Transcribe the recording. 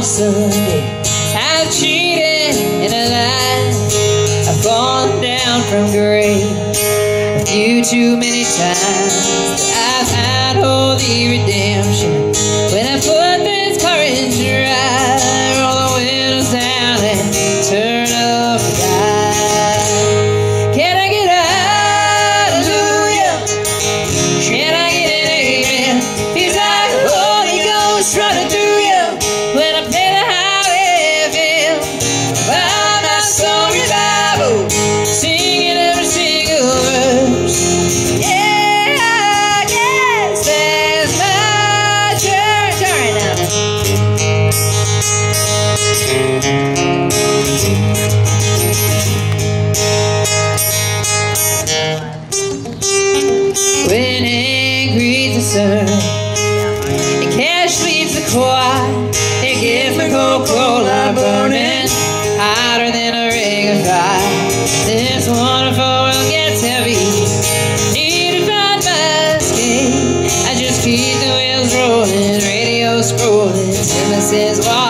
Sunday. I've cheated and I lied. I've fallen down from grace a few too many times. I've had all the redemption when I put this car in drive. Roll the windows down and turn up the dial. Can I get a hallelujah? Can I get an amen? Feels like the Holy Ghost running through you when I play the highway FM. By my soul revival, singing every single verse. Yeah, I guess that's my church. All right now. When angry the sun and cash leaves the quad, and give me Coca-Cola burning hotter than a ring of fire. This wonderful world gets heavy. Need to find my escape. I just keep the wheels rolling, radio scrolling. Simba says,